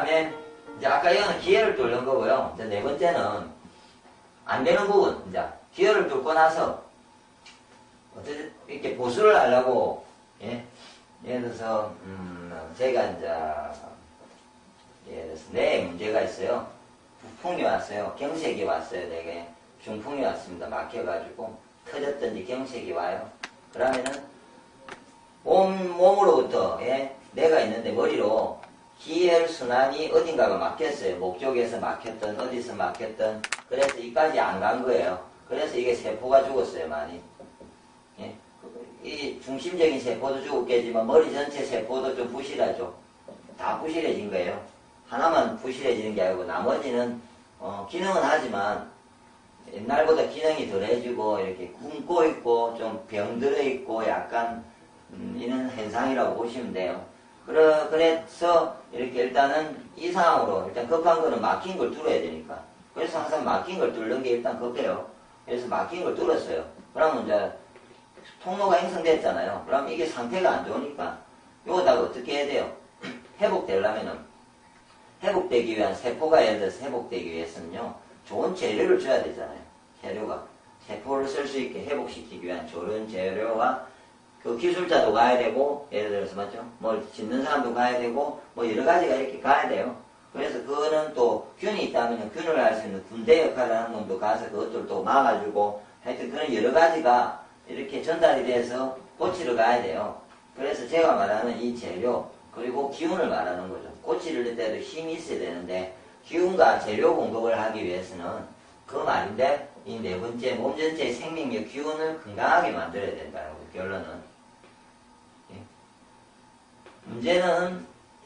다음에 이제 아까 이거는 기혈을 뚫는 거고요. 이제 네 번째는 안 되는 부분. 이제 기혈을 뚫고 나서 어쨌든 이렇게 보수를 하려고, 예? 예를 들어서 제가 이제 예를 들어서 뇌에 문제가 있어요. 부풍이 왔어요. 경색이 왔어요. 되게 중풍이 왔습니다. 막혀가지고 터졌든지 경색이 와요. 그러면은 몸으로부터, 예? 뇌가 있는데 머리로 기혈순환이 어딘가가 막혔어요. 목 쪽에서 막혔던 어디서 막혔던. 그래서 이까지 안 간 거예요. 그래서 이게 세포가 죽었어요. 많이. 예? 이 중심적인 세포도 죽었겠지만 머리 전체 세포도 좀 부실하죠. 다 부실해진 거예요. 하나만 부실해지는 게 아니고 나머지는 기능은 하지만 옛날보다 기능이 덜해지고 이렇게 굶고 있고 좀 병들어 있고 약간 이런 현상이라고 보시면 돼요. 그래서 이렇게 일단은 이 상황으로 일단 급한 거는 막힌 걸 뚫어야 되니까. 그래서 항상 막힌 걸 뚫는 게 일단 급해요. 그래서 막힌 걸 뚫었어요. 그러면 이제 통로가 형성됐잖아요. 그럼 이게 상태가 안 좋으니까 요거다가 어떻게 해야 돼요? 회복되려면은 회복되기 위한 세포가 예를 들어서 회복되기 위해서는요. 좋은 재료를 줘야 되잖아요. 재료가 세포를 쓸 수 있게 회복시키기 위한 좋은 재료와 그 기술자도 가야 되고 예를 들어서 맞죠? 뭘 짓는 사람도 가야 되고 뭐 여러 가지가 이렇게 가야 돼요. 그래서 그거는 또 균이 있다면 균을 알 수 있는 군대 역할을 하는 놈도 가서 그것들 또 막아주고 하여튼 그런 여러 가지가 이렇게 전달이 돼서 고치러 가야 돼요. 그래서 제가 말하는 이 재료 그리고 기운을 말하는 거죠. 고치를 때도 힘이 있어야 되는데 기운과 재료 공급을 하기 위해서는 그 말인데 이 네 번째 몸 전체의 생명력 기운을 건강하게 만들어야 된다는 거죠. 결론은. 예. 문제는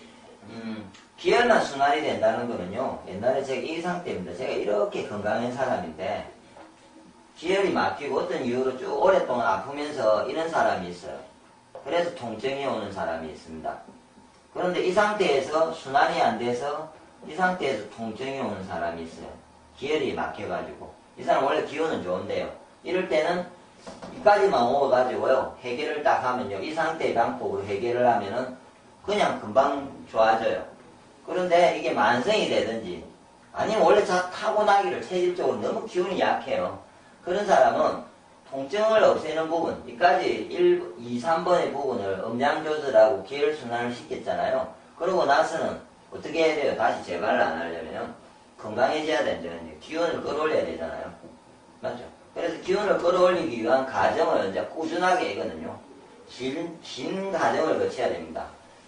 기혈만 순환이 된다는 거는요. 옛날에 제가 이 상태입니다. 제가 이렇게 건강한 사람인데 기혈이 막히고 어떤 이유로 쭉 오랫동안 아프면서 이런 사람이 있어요. 그래서 통증이 오는 사람이 있습니다. 그런데 이 상태에서 순환이 안 돼서 이 상태에서 통증이 오는 사람이 있어요. 기혈이 막혀가지고. 이 사람 원래 기운은 좋은데요. 이럴 때는 이까지만 오가지고요. 해결을 딱 하면요. 이 상태의 방법으로 해결을 하면은 그냥 금방 좋아져요. 그런데 이게 만성이 되든지 아니면 원래 타고나기를 체질적으로 너무 기운이 약해요. 그런 사람은 통증을 없애는 부분, 이까지 1, 2, 3번의 부분을 음량 조절하고 기혈순환을 시켰잖아요. 그러고 나서는 어떻게 해야 돼요? 다시 재발을 안 하려면 건강해져야 된다는 기운을 끌어올려야 되잖아요. 맞죠? 그래서 기운을 끌어올리기 위한 과정을 이제 꾸준하게 이거는요. 긴 과정을 거쳐야 됩니다.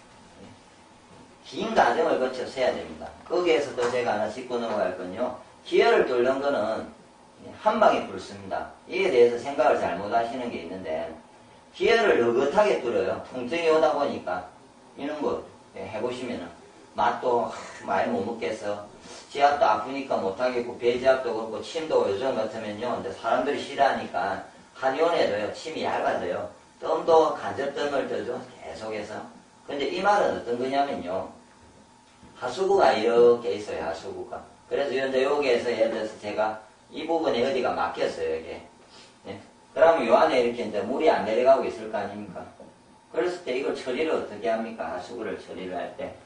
긴 과정을 거쳐서 해야 됩니다. 거기에서도 제가 하나 짚고 넘어갈 건요. 기혈을 뚫는 거는 한 방에 뚫습니다. 이에 대해서 생각을 잘못 하시는 게 있는데 기혈을 느긋하게 뚫어요. 통증이 오다 보니까 이런 거 해보시면은 맛도 많이 못 먹겠어. 지압도 아프니까 못하겠고 배지압도 그렇고 침도 요즘 같으면요. 근데 사람들이 싫어하니까 한의원에도요. 침이 얇아져요. 뜸도 간접뜸을 떠죠. 계속해서. 근데 이 말은 어떤 거냐면요. 하수구가 이렇게 있어요. 하수구가. 그래서 이제 여기에서 예를 들어서 제가 이 부분에 어디가 막혔어요, 이게. 예? 그러면 요 안에 이렇게 이제 물이 안 내려가고 있을 거 아닙니까? 그랬을 때 이걸 처리를 어떻게 합니까? 하수구를 처리를 할 때.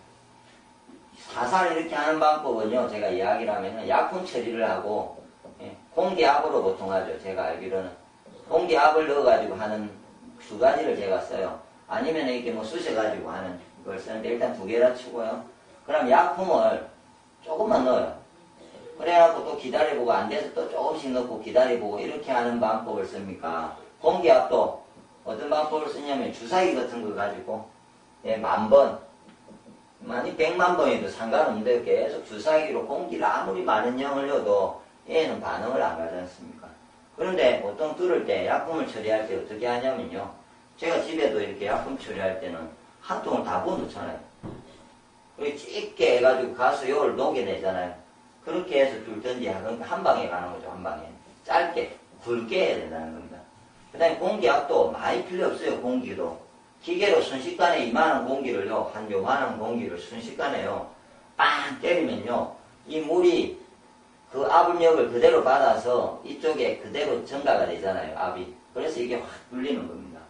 사살 이렇게 하는 방법은요, 제가 이야기를 하면은 약품 처리를 하고, 예? 공기압으로 보통 하죠, 제가 알기로는. 공기압을 넣어가지고 하는 두 가지를 제가 써요. 아니면 이렇게 뭐 쑤셔가지고 하는 걸 쓰는데 일단 두 개라 치고요. 그럼 약품을 조금만 넣어요. 그래갖고 또 기다려보고 안 돼서 또 조금씩 넣고 기다려보고 이렇게 하는 방법을 씁니까? 공기압도 어떤 방법을 쓰냐면 주사기 같은 거 가지고 예, 10,000번 많이 100만 번에도 상관없는데 계속 주사기로 공기를 아무리 많은 양을 넣어도 얘는 반응을 안 가지 않습니까? 그런데 보통 뚫을 때 약품을 처리할 때 어떻게 하냐면요. 제가 집에도 이렇게 약품 처리할 때는 한 통을 다 부어놓잖아요. 그리고 찢게 해가지고 가서 요걸 녹여내잖아요. 그렇게 해서 뚫든지 한 방에 가는 거죠. 한 방에. 짧게 굵게 해야 된다는 겁니다. 그 다음에 공기압도 많이 필요 없어요. 공기도. 기계로 순식간에 이만한 공기를요. 한 요만한 공기를 순식간에요. 빵 때리면요. 이 물이 그 압력을 그대로 받아서 이쪽에 그대로 증가가 되잖아요. 압이. 그래서 이게 확 뚫리는 겁니다.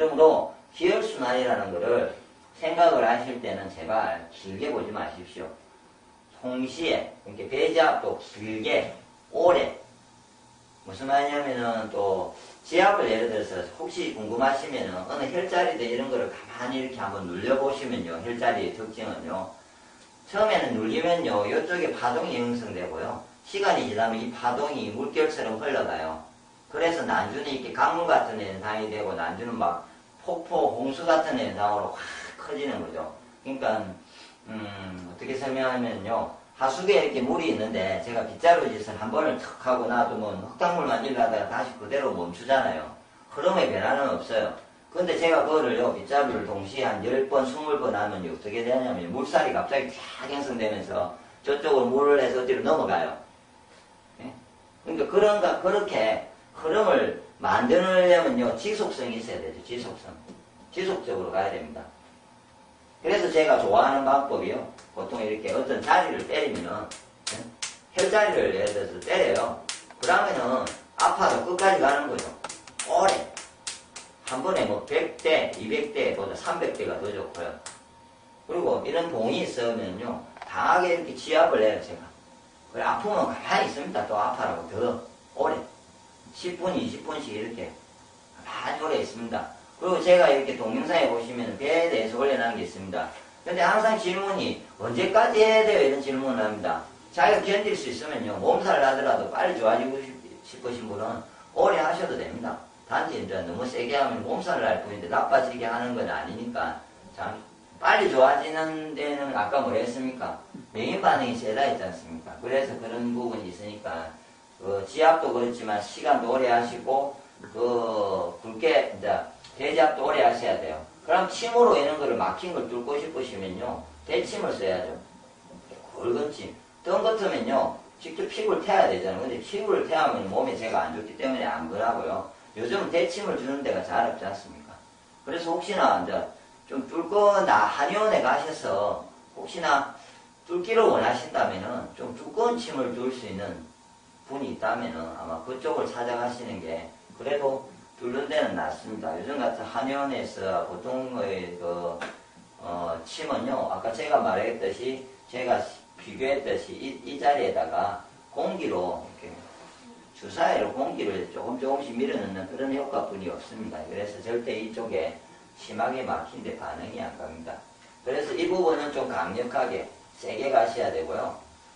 그러므로 기혈순환이라는 거를 생각을 하실 때는 제발 길게 보지 마십시오. 동시에 이렇게 배지압도 길게 오래 무슨 말이냐면은 또 지압을 예를 들어서 혹시 궁금하시면은 어느 혈자리도 이런 거를 가만히 이렇게 한번 눌려보시면요. 혈자리의 특징은요. 처음에는 눌리면요. 이쪽에 파동이 형성되고요. 시간이 지나면 이 파동이 물결처럼 흘러가요. 그래서 난주는 이렇게 강물 같은 현상이 되고 난주는 막 폭포, 홍수 같은 현상으로 확 커지는 거죠. 그러니까 어떻게 설명하면요. 하수구에 이렇게 물이 있는데 제가 빗자루짓을 한 번을 턱 하고 놔두면 흙탕물만 일하다가 다시 그대로 멈추잖아요. 흐름의 변화는 없어요. 근데 제가 그거를요, 빗자루를 동시에 한 10번, 20번 하면 어떻게 되냐면 물살이 갑자기 쫙 형성되면서 저쪽으로 물을 해서 어디로 넘어가요. 예? 그러니까 그렇게 흐름을 만들려면요, 지속성이 있어야 되죠, 지속성. 지속적으로 가야 됩니다. 그래서 제가 좋아하는 방법이요. 보통 이렇게 어떤 자리를 때리면은, 혈자리를 예를 들어서 때려요. 그러면은, 아파도 끝까지 가는 거죠. 오래. 한 번에 뭐 100대, 200대보다 300대가 더 좋고요. 그리고 이런 봉이 있으면요, 강하게 이렇게 지압을 해요, 제가. 그래, 아프면 가만히 있습니다. 또 아파라고 더 오래. 10분, 20분씩 이렇게 가만히 오래 있습니다. 그리고 제가 이렇게 동영상에 보시면 배에 대해서 올려놓은 게 있습니다. 근데 항상 질문이 언제까지 해야 돼요? 이런 질문을 합니다. 자기가 견딜 수 있으면요. 몸살을 하더라도 빨리 좋아지고 싶으신 분은 오래 하셔도 됩니다. 단지 이제 너무 세게 하면 몸살을 할 뿐인데 나빠지게 하는 건 아니니까. 자, 빨리 좋아지는 데는 아까 뭐 했습니까?免疫 반응이 세다 했지 않습니까? 그래서 그런 부분이 있으니까 지압도 그렇지만 시간도 오래 하시고 굵게 이제 대지압도 오래 하셔야 돼요. 그럼 침으로 이런 거를 막힌 걸 뚫고 싶으시면요. 대침을 써야죠. 굵은 침. 뜬 같으면요. 직접 피부를 태워야 되잖아요. 근데 피부를 태우면 몸에 제가 안 좋기 때문에 안 그러고요. 요즘은 대침을 주는 데가 잘 없지 않습니까? 그래서 혹시나 이제 좀 뚫거나 한의원에 가셔서 혹시나 뚫기를 원하신다면은 좀 두꺼운 침을 뚫을 수 있는 분이 있다면은 아마 그쪽을 찾아가시는 게 그래도 뚫는 데는 낫습니다. 요즘 같은 한의원에서 보통의 침은요, 아까 제가 말했듯이, 제가 비교했듯이 이 자리에다가 공기로, 이렇게 주사위로 공기를 조금씩 밀어넣는 그런 효과뿐이 없습니다. 그래서 절대 이쪽에 심하게 막힌데 반응이 안 갑니다. 그래서 이 부분은 좀 강력하게, 세게 가셔야 되고요.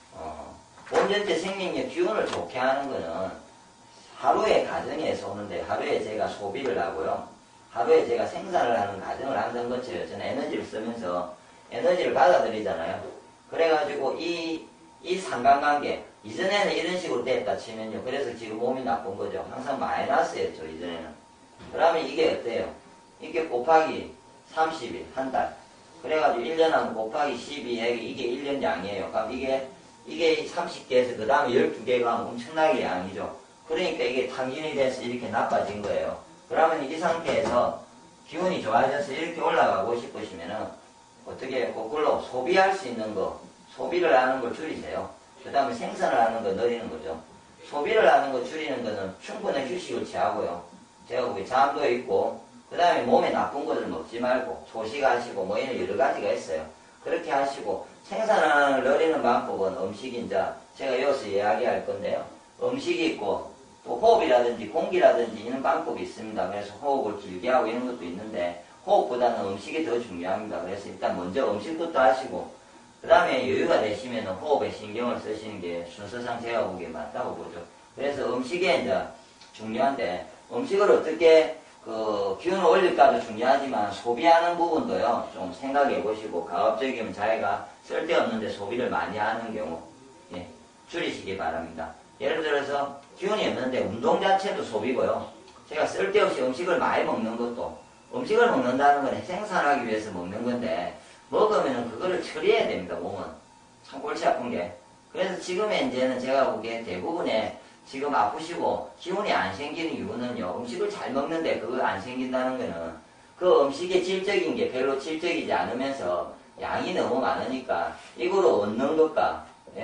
온전체 생명력 기운을 좋게 하는 거는 하루에 가정에서 오는데 하루에 제가 소비를 하고요. 하루에 제가 생산을 하는 과정을 항상 거쳐요. 저는 에너지를 쓰면서 에너지를 받아들이잖아요. 그래가지고 이 상관관계 이전에는 이런 식으로 됐다 치면요. 그래서 지금 몸이 나쁜 거죠. 항상 마이너스였죠. 이전에는. 그러면 이게 어때요? 이게 곱하기 30일 한 달. 그래가지고 1년 하면 곱하기 12 이게 1년 양이에요. 그럼 이게 30개에서 그 다음에 12개가 엄청나게 양이죠. 그러니까 이게 탕진이 돼서 이렇게 나빠진 거예요. 그러면 이 상태에서 기운이 좋아져서 이렇게 올라가고 싶으시면은 어떻게 거꾸로 소비할 수 있는 거, 소비를 하는 걸 줄이세요. 그 다음에 생산을 하는 거 늘리는 거죠. 소비를 하는 거 줄이는 거는 충분한 휴식을 취하고요. 제가 보기에 잠도 있고, 그 다음에 몸에 나쁜 것을 먹지 말고, 소식하시고, 뭐 이런 여러 가지가 있어요. 그렇게 하시고, 생산을 늘리는 방법은 음식이 이제 제가 이어서 이야기할 건데요. 음식이 있고, 또 호흡이라든지 공기라든지 이런 방법이 있습니다. 그래서 호흡을 길게 하고 이런 것도 있는데 호흡보다는 음식이 더 중요합니다. 그래서 일단 먼저 음식부터 하시고 그 다음에 여유가 되시면 호흡에 신경을 쓰시는 게 순서상 제가 보기에 맞다고 보죠. 그래서 음식이 이제 중요한데 음식을 어떻게 기운을 올릴까도 중요하지만 소비하는 부분도요. 좀 생각해 보시고 가급적이면 자기가 쓸데없는데 소비를 많이 하는 경우 줄이시기 바랍니다. 예를 들어서 기운이 없는데 운동 자체도 소비고요. 제가 쓸데없이 음식을 많이 먹는 것도 음식을 먹는다는 건 생산하기 위해서 먹는 건데 먹으면 그거를 처리해야 됩니다. 몸은. 참 골치 아픈 게. 그래서 지금의 이제는 제가 보기에 대부분의 지금 아프시고 기운이 안 생기는 이유는요. 음식을 잘 먹는데 그거 안 생긴다는 거는 그 음식의 질적인 게 별로 질적이지 않으면서 양이 너무 많으니까 이거로 얻는 것과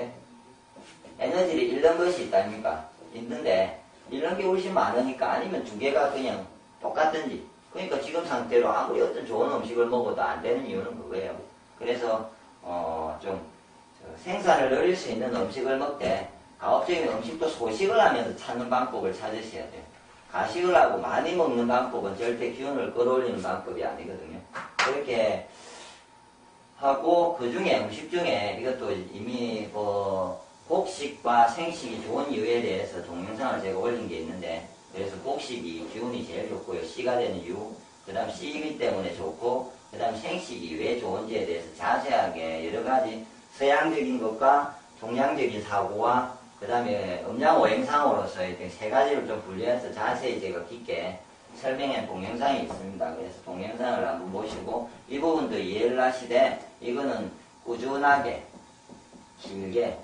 에너지를 잃는 것이 있다니까 있는데 잃는 게 훨씬 많으니까 아니면 두 개가 그냥 똑같든지 그러니까 지금 상태로 아무리 어떤 좋은 음식을 먹어도 안 되는 이유는 그거예요. 그래서 좀 생산을 늘릴 수 있는 음식을 먹되 가급적이면 음식도 소식을 하면서 찾는 방법을 찾으셔야 돼요. 가식을 하고 많이 먹는 방법은 절대 기운을 끌어올리는 방법이 아니거든요. 그렇게 하고 그 중에 음식 중에 이것도 이미 곡식과 생식이 좋은 이유에 대해서 동영상을 제가 올린 게 있는데, 그래서 곡식이 기운이 제일 좋고요. 씨가 되는 이유, 그 다음 씨이기 때문에 좋고, 그 다음 생식이 왜 좋은지에 대해서 자세하게 여러 가지 서양적인 것과 동양적인 사고와 그 다음에 음양오행상으로서 이렇게 세 가지를 좀 분리해서 자세히 제가 깊게 설명한 동영상이 있습니다. 그래서 동영상을 한번 보시고 이 부분도 이해를 하시되, 이거는 꾸준하게 길게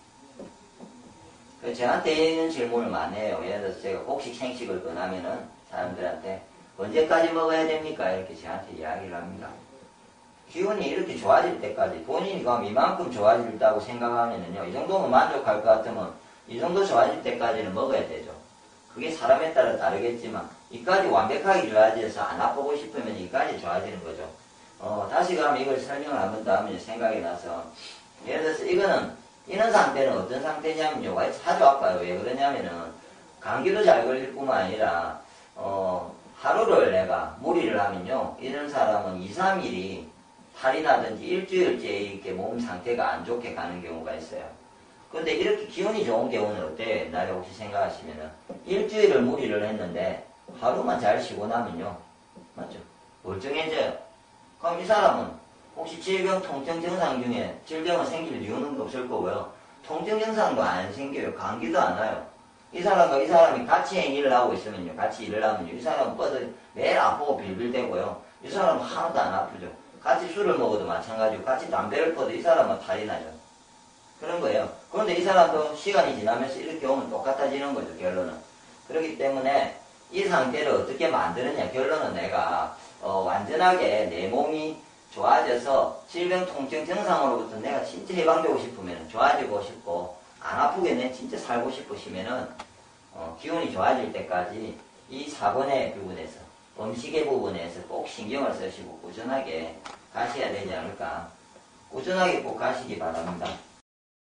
저한테 있는 질문을 많이 해요. 예를 들어서 제가 곡식 생식을 권하면은 사람들한테 언제까지 먹어야 됩니까? 이렇게 저한테 이야기를 합니다. 기운이 이렇게 좋아질 때까지, 본인이 그럼 이만큼 좋아질다고 생각하면은요, 이 정도면 만족할 것 같으면 이 정도 좋아질 때까지는 먹어야 되죠. 그게 사람에 따라 다르겠지만 이까지 완벽하게 좋아져서 안 아프고 싶으면 이까지 좋아지는 거죠. 다시 그럼 이걸 설명을 한 번 더 하면 생각이 나서, 예를 들어서 이런 상태는 어떤 상태냐면요, 자주 아파요. 왜 그러냐면은 감기도 잘 걸릴 뿐만 아니라 하루를 내가 무리를 하면요, 이런 사람은 2, 3일이 탈이 나든지 일주일째 이렇게 몸 상태가 안 좋게 가는 경우가 있어요. 근데 이렇게 기운이 좋은 경우는 어때요? 옛날에 혹시 생각하시면은 일주일을 무리를 했는데 하루만 잘 쉬고 나면요, 맞죠? 멀쩡해져요. 그럼 이 사람은 혹시 질병, 통증 증상 중에 질병은 생길 이유는 없을 거고요. 통증 증상도 안 생겨요. 감기도 안 와요. 이 사람이 같이 행위를 하고 있으면요, 같이 일을 하면요, 이 사람은 매일 아프고 빌빌대고요. 이 사람은 하나도 안 아프죠. 같이 술을 먹어도 마찬가지고, 같이 담배를 펴도 이 사람은 탈이 나죠. 그런 거예요. 그런데 이 사람도 시간이 지나면서 이렇게 오면 똑같아지는 거죠, 결론은. 그렇기 때문에 이 상태를 어떻게 만드느냐, 결론은 내가 완전하게 내 몸이 좋아져서 질병, 통증 증상으로부터 내가 진짜 해방되고 싶으면, 좋아지고 싶고 안 아프게 내 진짜 살고 싶으시면은 기운이 좋아질 때까지 이 4번의 부분에서, 음식의 부분에서 꼭 신경을 쓰시고 꾸준하게 가셔야 되지 않을까. 꾸준하게 꼭 가시기 바랍니다.